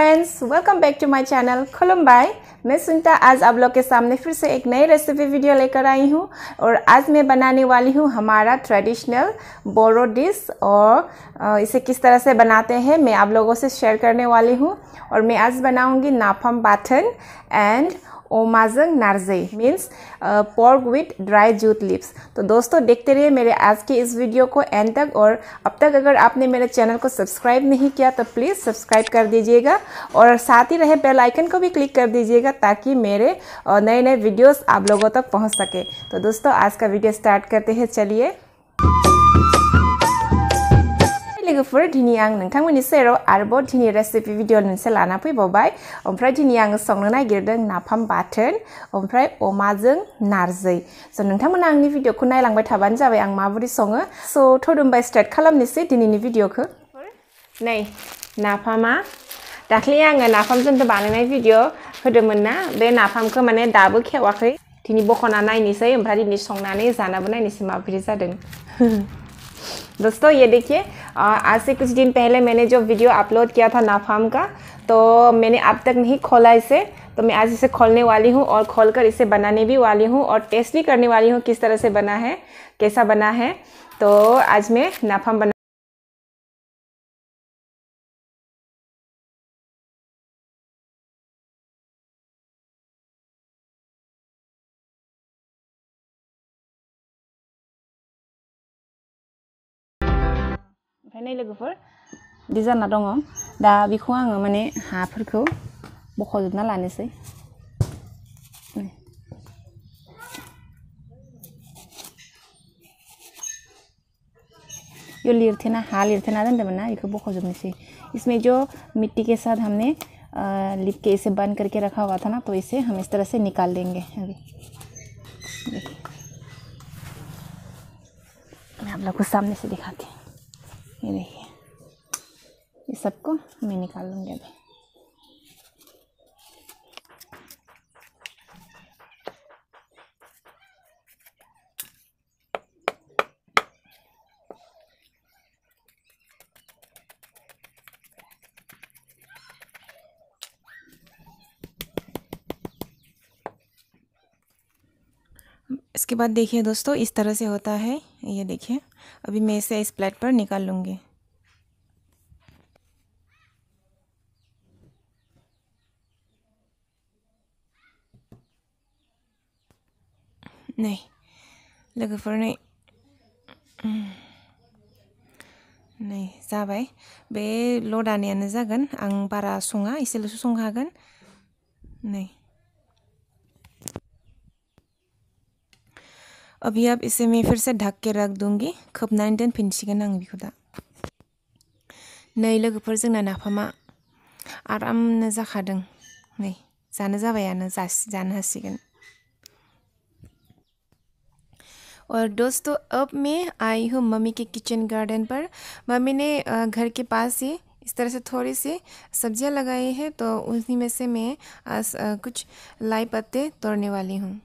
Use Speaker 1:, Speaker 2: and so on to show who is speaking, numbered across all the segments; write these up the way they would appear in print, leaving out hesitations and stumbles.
Speaker 1: Friends, welcome back to my channel. खुलुमबाय, मैं सुनीता आज आप लोग के सामने फिर से एक नई रेसिपी वीडियो लेकर आई हूँ। और आज मैं बनाने वाली हूँ हमारा ट्रेडिशनल बोरो डिश, और इसे किस तरह से बनाते हैं मैं आप लोगों से शेयर करने वाली हूँ। और मैं आज बनाऊँगी नाफाम बाथन एंड ओमाजों नार्जि, means pork with dry jute leaves. तो दोस्तों देखते रहिए मेरे आज की इस वीडियो को एंड तक। और अब तक अगर आपने मेरे चैनल को सब्सक्राइब नहीं किया तो प्लीज़ सब्सक्राइब कर दीजिएगा, और साथ ही रहे बेल आइकन को भी क्लिक कर दीजिएगा ताकि मेरे नए नए वीडियोस आप लोगों तक पहुंच सके। तो दोस्तों आज का वीडियो स्टार्ट करते हैं, चलिए। लोगोफोर दिनै आं नोंथांमोननि सेराव आरोबाव दिनै रेसिपि भिडिअ मोनसे लाना फैबावबाय। ओमफ्राय दिनै आं संनो नागिरदों नाफाम बाथोन ओमफ्राय अमाजों नारजि। स' नोंथांमोना आंनि भिडिअखौ नायलांबाय थाबानो जाबाय आं माबोरै सङो। स' थ'दुमबाय स्टार्ट खालामनोसै दिनैनि भिडिअखौ। नै नाफामा दाख्लै आङो नाफामजों बानायनाय भिडिअ होदोंमोन ना, बे नाफामखौ माने दाबो खेवाखै। दिनै बख'ना नायनोसै, ओमफ्राय दिनै संनानै जानाबो नायनोसै माबोरै जादों। दोस्तों ये देखिए, आज से कुछ दिन पहले मैंने जो वीडियो अपलोड किया था नाफाम का, तो मैंने अब तक नहीं खोला इसे। तो मैं आज इसे खोलने वाली हूँ और खोलकर इसे बनाने भी वाली हूँ और टेस्ट भी करने वाली हूँ किस तरह से बना है, कैसा बना है। तो आज मैं नाफाम बना ओमफ्राय लोगोफोर बिदि जाना दङ। दा बेखौ आङो माने हाफोरखौ बख'जोबना लानोसै। ये लिरथेना हा लिरथेना दोनदोंमोन ना, बेखौ बख'जोबनोसै। इसमें जो मिट्टी के साथ हमने लिप के इसे बंद करके रखा हुआ था ना, तो इसे हम इस तरह से निकाल देंगे। अभी देखिए मैं आप लोग को सामने से दिखाती हूँ। ये देखिए, ये सबको मैं निकाल लूँगी अभी। इसके बाद देखिए दोस्तों, इस तरह से होता है। ये देखिए, अभी मैं इसे इस प्लेट पर निकाल लूँगी। नहीं लोगोफोर नै नै जाबाय, बे लदानियानो जागोन। आं बारा सङा, एसेल'सो संनो हागोन। नै अभी अब इसे मैं फिर से ढक के रख दूंगी, खोबनानै दोनफिनसिगोन आं बेखौ दा। नै लोगोफोर जोंना नाफामा आरामनो जाखादों। नै जानो जाबायानो, जानो हासिगोन। और दोस्तों अब मैं आई हूँ मम्मी के किचन गार्डन पर। मम्मी ने घर के पास ही इस तरह से थोड़ी सी सब्जियां लगाई है, तो उसी में से मैं कुछ लाई पत्ते तोड़ने वाली हूँ।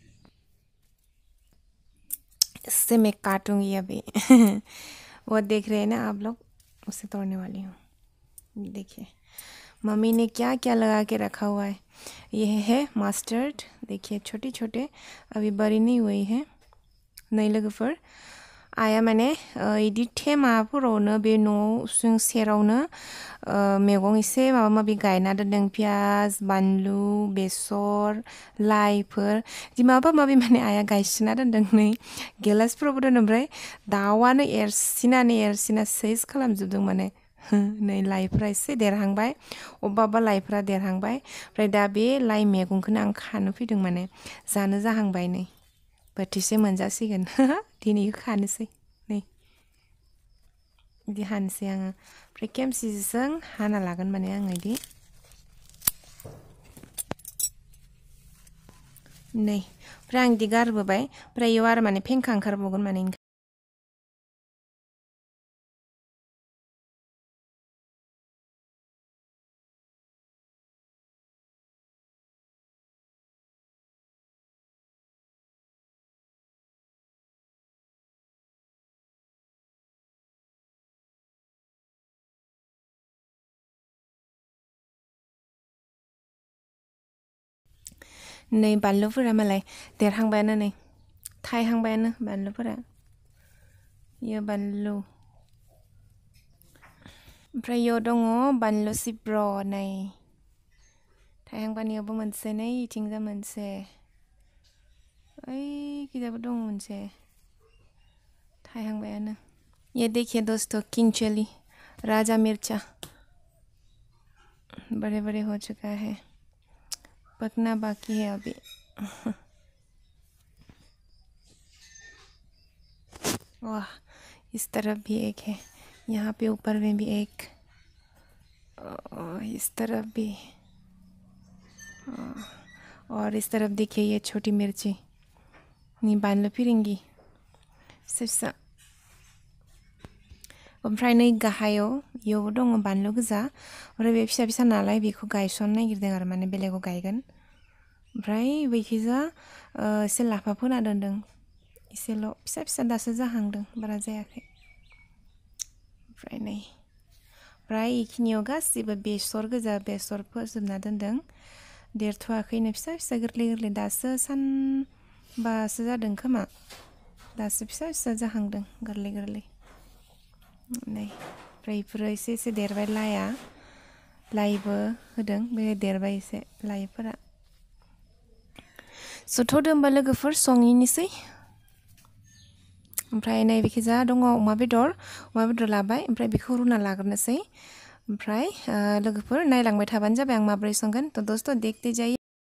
Speaker 1: इससे मैं काटूंगी अभी। वो देख रहे हैं ना आप लोग, उसे तोड़ने वाली हूँ। देखिए मम्मी ने क्या क्या लगा के रखा हुआ है। यह है मस्टर्ड, देखिए छोटे छोटे, अभी बड़ी नहीं हुई है। नै लोगोफोर आया माने इदि थेमाफोरावनो बे न' जों सेरावनो मैगं एसे माबा माबि गायना दोनदों। पियाज, बानलु, बेसर, लाइफोर बिदि माबा माबि माने आया गायसिना दोनदों। नै गिलासफोरावबो दोनो, ओमफ्राय दाउआनो एरसिना सेस खालामजोबदों माने। नै लाइफोरा एसे देरहांबाय, अबेबा लाइफोरा देरहांबाय। ओमफ्राय दा बे लाइ मैगंखौनो आं खानो फैदों, माने जानो जाहांबाय। नै बोथिसे मोनजासिगोन। दिनै खानोसै, नै बिदि हानोसै आङो। ओमफ्राय खेमसिजों हाना लागोन माने आङो बिदि। नै ओमफ्राय आं बिदि गारबोबाय, ओमफ्राय इयाव आरो माने फेंखा ओंखारबावगोन माने। नै बानलुफोरा मालाय देरहांबायानो नै थायहांबायानो बानलुफोरा यो बानलु ओमफ्राय यो दङ बानलु सिब्र नै थायहांबानियावबो मोनसे नै इथिंजा मोनसे ओइ खिजाबो दङ मोनसे थायहांबायानो ये देखिए दोस्तों किंग चिली राजा मिर्चा बड़े बड़े हो चुका है पकना बाकी है अभी वाह इस तरफ भी एक है यहाँ पे ऊपर में भी एक इस तरफ भी और इस तरफ देखिए ये छोटी मिर्ची नहीं बानलु फिरिंगी सिर्फ ओमफ्राय नै गाहायाव इयावबो दङ बानलु गोजा आरो बे फिसा फिसा नालाय बेखौ गायसननो नागिरदों आरो माने बेलेगाव गायगोन ओमफ्राय बैखिजा एसे लाफा फोना दोनदों एसेल' फिसा फिसा दासो जाहांदों बारा जायाखै ओमफ्राय नै ओमफ्राय इखिनियाव गासिबो बेसर गोजा बेसर फोजोबना दोनदों देरथ'वाखैनो फिसा फिसा गोरलै गोरलै दासो सानबासो जादों खोमा दासो फिसा फिसा जाहांदों गोरलै गोरलै नै ओमफ्राय इफोरो एसे एसे देरबाय लाइबो होदों बे देरबाय एसे लाइफोरा सथ'दो होमबा लोगोफोर संहैनोसै ओमफ्राय नै बेखिजा दङ अमा बेदर लाबाय ओमफ्राय बेखौ रुना लाग्रोनोसै ओमफ्राय लोगोफोर नायलांबाय थाबानो जाबाय आं माबोरै संगोन तो दोस्तों देखते जाइए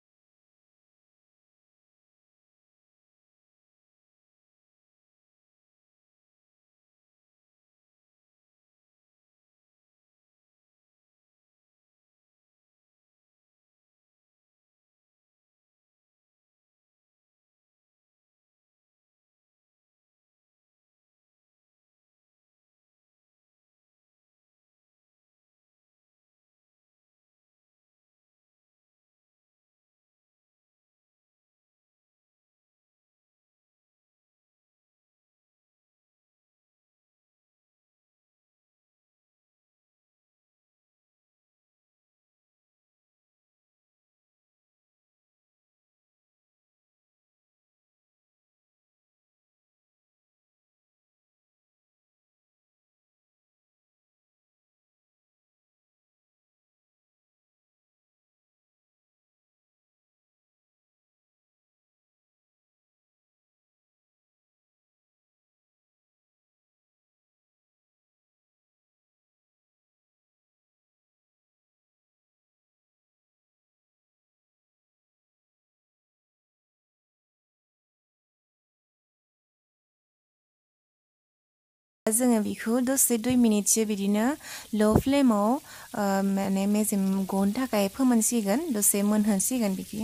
Speaker 1: जोङो बेखौ दसे 2 मिनिटसो बिदिनो लो फ्लेमाव माने मेजेम गनो थाखाय फोमोनसिगोन दसे मोनहोसिगोन बिखि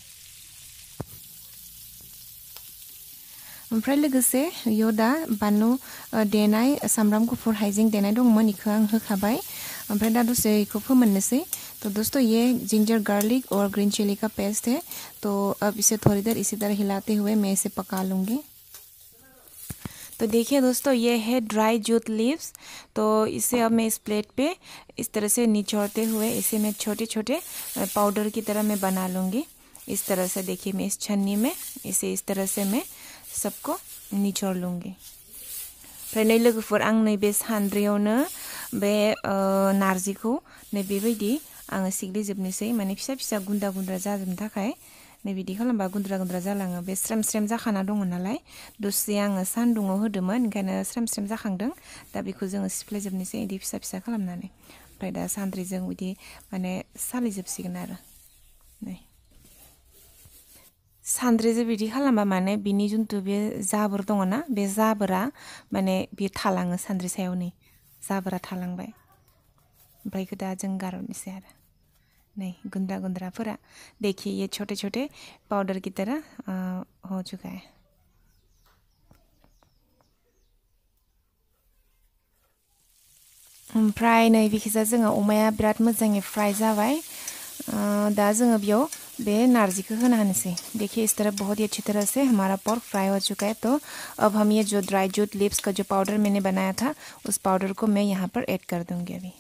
Speaker 1: ओमफ्राय लोगोसे इयाव दा बानलु देनाय सामब्राम गुफुर हाइजें देनाय दंमोन इखौ आं होखाबाय ओमफ्राय दा दसे इखौ फोमोननोसै तो दोस्तों ये जिंजर गार्लिक और ग्रीन चिली का पेस्ट है तो अब इसे थोड़ी देर इसी तरह हिलाते हुए मैं इसे पका लूँगी तो देखिए दोस्तों ये है ड्राई जूट लीव्स तो इसे अब मैं इस प्लेट पे इस तरह से निचोड़ते हुए इसे मैं छोटे छोटे पाउडर की तरह मैं बना लूँगी इस तरह से देखिए मैं इस छन्नी में इसे इस तरह से मैं सबको निचोड़ लूँगी ओमफ्राय नै लोगोफोर आं नैबे सान्द्रियावनो बे नारजिखौ नैबेबायदि आङो सिग्लिजोबनोसै माने फिसा फिसा गुन्दा गुन्द्रा जाजोबनो थाखाय नै बिदि खालामबा गुन्द्रा गुन्द्रा जालाङो बे स्रेम स्रेम जाखाना दङ नालाय दसे आङो सान्दुङाव होदोंमोन ओंखायनो स्रेम स्रेम जाखांदों दा बेखौ जोङो सिफ्लेजोबनोसै इदि फिसा फिसा खालामनानै ओमफ्राय दा सान्द्रिजों बिदि माने सालिजोबसिगोन आरो नै सान्द्रिजों बिदि खालामबा माने बिनि जुन्थु बे जाबोर दङ ना बे जाबोरा माने बे थालाङो सान्द्रि सायाव नै जाबोरा थालांबाय ओमफ्राय दा जों गारहरनोसै आरो नहीं गुंद्रा गुंद्राफोरा देखिए ये छोटे छोटे पाउडर की तरह हो चुका है ओमफ्राय नै बिखिजा जोङो अमाया बिराद मोजाङै फ्राय जाबाय दा जोङो बेयाव बे नारजिखौ होना होनोसै देखिए इस तरह बहुत ही अच्छी तरह से हमारा पोर्क फ्राई हो चुका है तो अब हम ये जो ड्राई जूट लीव्स का जो पाउडर मैंने बनाया था उस पाउडर को मैं यहाँ पर ऐड कर दूँगी अभी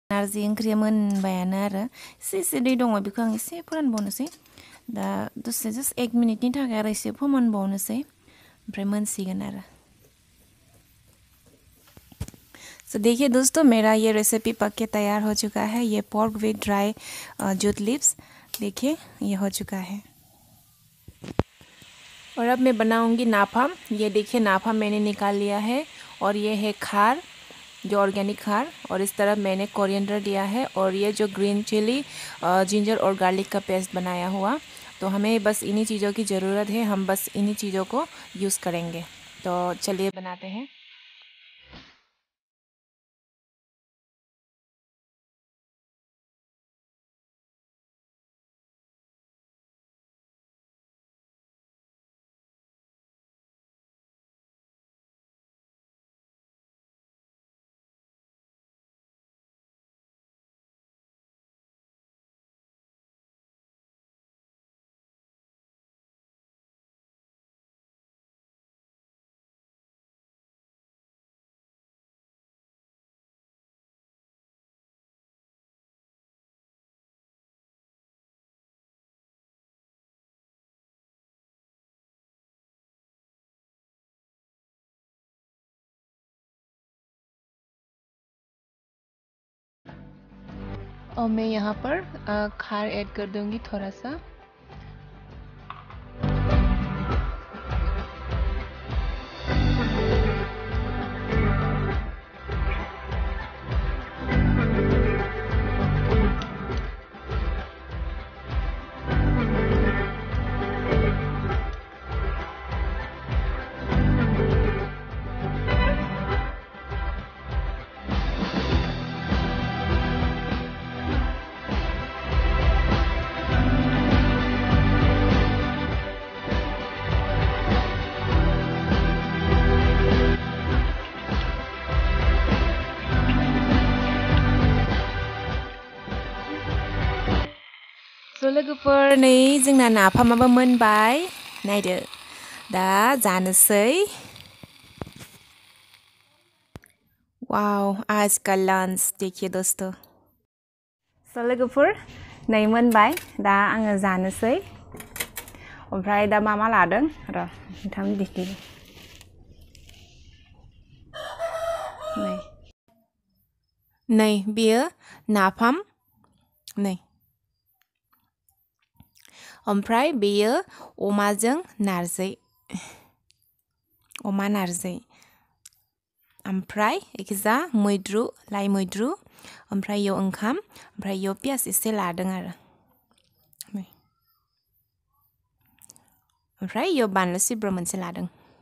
Speaker 1: नारजि ओंख्रिया मोनबायानो आरो एसे दै दङ बेखौ आं एसे फोरानबावनोसै दा दसे जस्ट 1 मिनिटनि थाखाय आरो एसे फोमोनबावनोसै ओमफ्राय मोनसिगोन आरो तो देखिए दोस्तों मेरा ये रेसिपी पक के तैयार हो चुका है। ये pork with dry jute leaves देखिए ये हो चुका है। और अब मैं बनाऊंगी नाफाम। ये देखिए नाफाम मैंने निकाल लिया है और ये है खार जो ऑर्गेनिक खार और इस तरफ मैंने कोरिएंडर लिया है और ये जो ग्रीन चिली जिंजर और गार्लिक का पेस्ट बनाया हुआ। तो हमें बस इन्हीं चीज़ों की ज़रूरत है, हम बस इन्हीं चीज़ों को यूज़ करेंगे। तो चलिए बनाते हैं। और मैं यहाँ पर खार ऐड कर दूंगी थोड़ा सा। So लोगोफोर नै जोंना नाफामाबो मोनबाय नायदो दा जानोसै। वाव आज का लंच देखिए दोस्तों। So लोगोफोर नै मोनबाय दा आङो जानोसै। ओमफ्राय दा मा लादों र' नोंथांनो दिन्थिनि। नै बेयो नाफाम नै ओमफ्राय बेयो अमाजों नारजि अमा नारजि ओमफ्राय एखिजा मैद्रु लाइ मैद्रु ओमफ्राय इयाव ओंखाम ओमफ्राय इयाव पियास एसे लादों आरो ओमफ्राय इयाव बानलु सिब्र मोनसे लादों।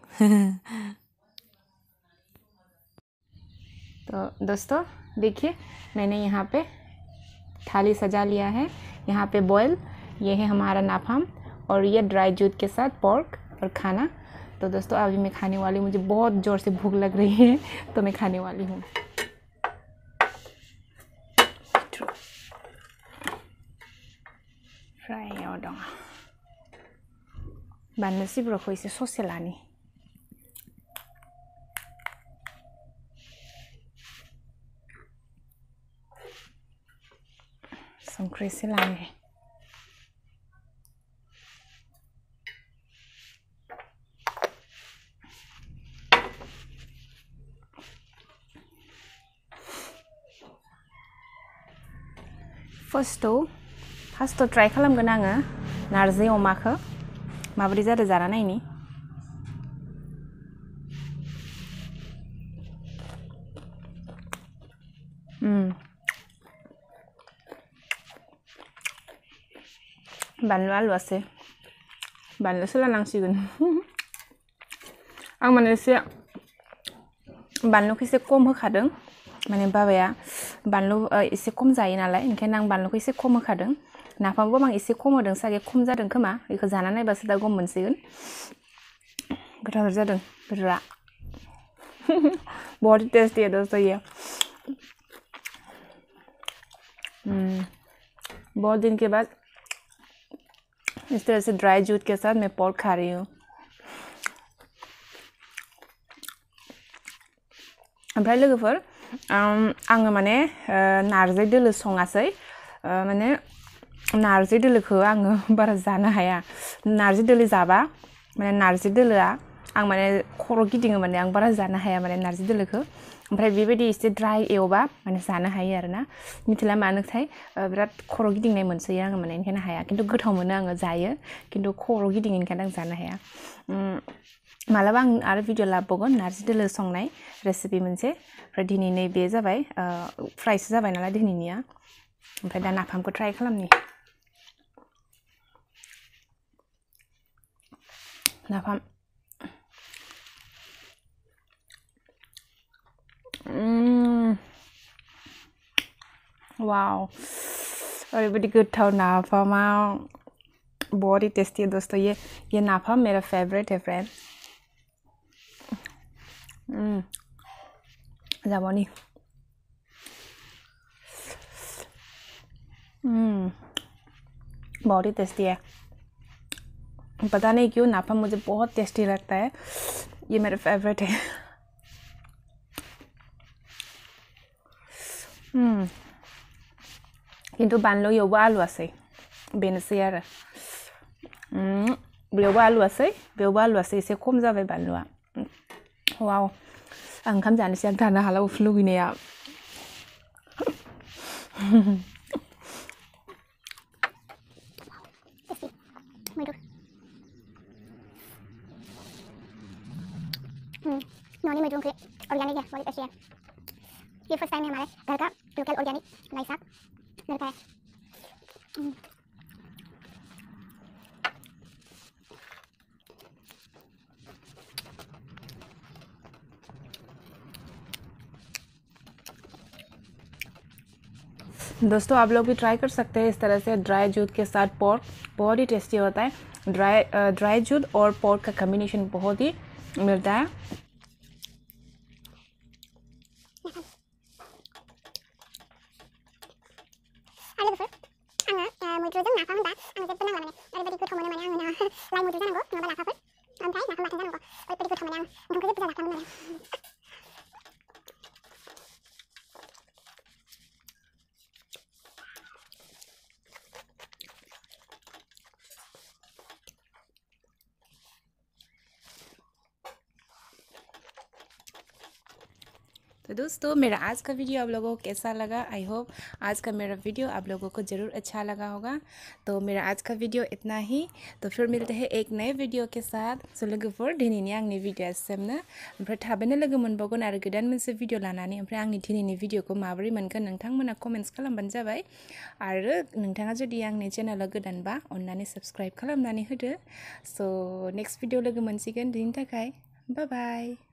Speaker 1: तो दोस्तों देखिए मैंने यहाँ पे थाली सजा लिया है। यहाँ पे बॉयल ये है हमारा नाफाम और ये ड्राई जूट के साथ पोर्क और खाना। तो दोस्तों अभी मैं खाने वाली हूँ, मुझे बहुत ज़ोर से भूख लग रही है तो मैं खाने वाली हूँ। फ्राई और दङ बानलु सिब्रखौ एसे ससे लानि संख्रि एसे लानि फार्स्टआव ट्राइ खालामगोन आङो नारजि अमाखौ माबोरै जादों जाना नायनि। बानलु आलुआसो बानलु सोलानांसिगोन। आं माने एसे बानलुखौ एसे खम होखादों माने बाबाया बानलु एसे खम जायो नालाय ओंखायनो आं बानलुखौ एसे खम होखादों। नाफामखौ आं एसे खम होदों सागे खम जादों खोमा बेखौ जाना नायबासो दा गम मोनसिगोन। गोथाव जादों गोरा। बहुत टेस्टी है दोस्तों ये। बहुत दिन के बाद इस तरह से ड्राई जूट के साथ मैं पोर्क खा रही हूँ। ओमफ्राय लोगोफोर आङो माने नारजि दोलो सङासै माने नारजि दोलोखौ आङो बारा जानो हाया नारजि दोलो जाबा माने नारजि दोलोआ आं माने खर' गिदिङो माने आं बारा जानो हाया माने नारजि दोलोखौ ओमफ्राय बेबायदि एसे ड्राइ एवबा माने जानो हायो आरोना मिथिला मानोथाय बिराद खर' गिदिंनाय मोनसोयो आङो माने ओंखायनो हाया खिन्थु गोथाव मोनो आङो जायो खिन्थु खर' गिदिङो ओंखायनो आं जानो हाया मालाबा आं आरो भिडिअ लाबोगोन नारजि दोलो संनाय रेसिपि मोनसे ओमफ्राय दिनै बे जाबाय फ्राइसो जाबाय नालाय दिनैनिया ओमफ्राय दा नाफामखौ ट्राइ खालामनि नाफाम वाव ओरैबायदि गोथाव नाफामा बहुत ही टेस्टी है दोस्तों ये नाफाम मेरा फेवरेट है फ्रेंड जाबनी बहुत ही टेस्टी है पता नहीं क्यों नाफाम मुझे बहुत टेस्टी लगता है ये मेरा फेवरेट है किन्तु बानलु एवबा आलु आसै बेनोसै आरो बेयावबो आलु आसै एसे खम जाबाय बानलुआ वाव आं ओंखाम जानोसै आं थानो हाला लुगैनाया
Speaker 2: नॉनी मैडम के ऑर्गेनिक है बहुत अच्छी है ये फर्स्ट टाइम है हमारे घर का लोकल ऑर्गेनिक लाई साग घर का है
Speaker 1: दोस्तों आप लोग भी ट्राई कर सकते हैं इस तरह से ड्राई जूट के साथ पोर्क बहुत ही टेस्टी होता है ड्राई जूट और पोर्क का कॉम्बिनेशन बहुत ही मिलता है तो दोस्तों मेरा आज का वीडियो आप लोगों को कैसा लगा आई होप आज का मेरा वीडियो आप लोगों को ज़रूर अच्छा लगा होगा तो मेरा आज का वीडियो इतना ही तो फिर मिलते हैं एक नए वीडियो के साथ सो लोगोफोर दिनैनि आंनि भिडिअ सेमनो ओमफ्राय थाबैनो लोगो मोनबावगोन आरो गोदान मोनसे भिडिअ लानानै ओमफ्राय आंनि दिनैनि भिडिअखौ माबोरै मोनखो नोंथांमोना कमेन्ट्स खालामबानो जाबाय आरो नोंथाङा जुदि आंनि चेनेलाव गोदानबा अन्नानै साबस्क्राइब खालामनानै होदो सो नेक्स्ट भिडिअ लोगो मोनसिगोन दिनैनि थाखाय बाय बाय